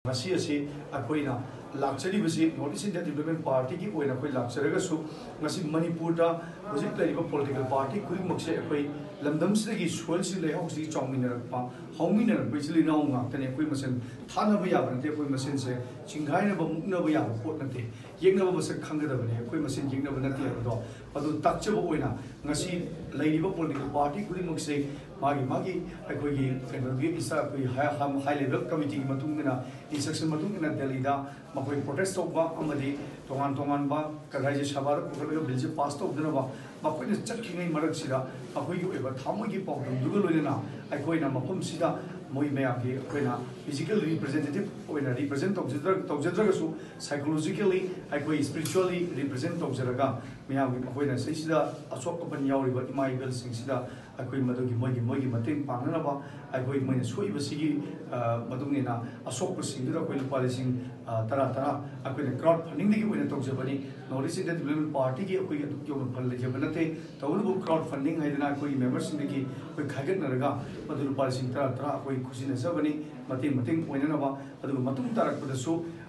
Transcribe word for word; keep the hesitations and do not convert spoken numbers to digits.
Masi asi akoina luxury basi North India Development Party ki oina koi luxury ga su masi Manipur da hojik lai ba political party kuri mokse akoi lamdam se gi swal si le hok si chongmin rak pa hongmin rak bi chili na nga tane koi masen thana ba ya ban te koi masen se chingai na ba mukna ba ya ba pot na te yekna ba masak khanga da bane koi masen yekna ba na te do adu takche ba oina ngasi lai ba political party kuri mokse magi magi akoi gi federal isa koi high level committee ki matung na instruction matung na Delhi da makoi protest of ba amadi tongan tongan ba kadai sabar ukalaga bill je pass to dena ba makoi ne chakhingai marak sida makoi gi eba thamoi gi pau dum duga loina akoi na mafam sida moi mea gi akoi na physical representative oina represent of jadra to jadra su psychologically akoi spiritually represent of jaraga mea gi akoi na sei sida asok ban yauri ba imai bel sing sida akoi madu gi moi gi moi gi mateng pangna ba akoi moi ne soi ba sigi madung ne na asok sing dra koi lupa sing tara tara akoi crowd funding di oina to jabani North India Development Party ki akoi adu kyo phal le jabanate tawlu crowd funding haidana akoi members sing ki koi khagat naraga madu lupa sing tara tara akoi खुशी नजबनी मतें मतें ओइननबा अदुग मतुंग तारक पदसु